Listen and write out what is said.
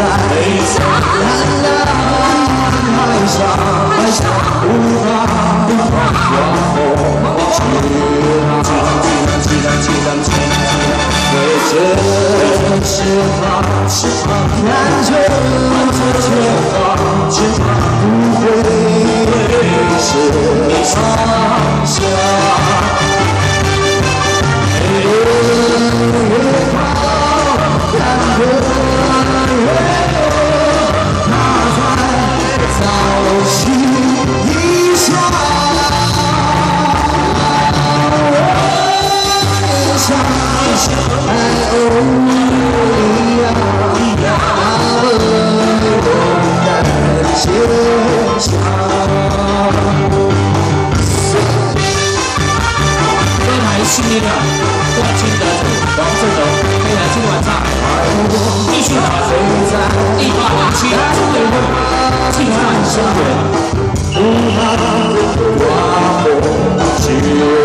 悲伤，哀伤，无法往后这些话，看着这些话，不会是放下。越跑，看得越多，他在早起一下。爱哦一样，把温柔感接上。歌坛新力量，冠军得主王振荣，黑蓝今晚上继续打1807中联会竞赛生源，不怕刮破雪。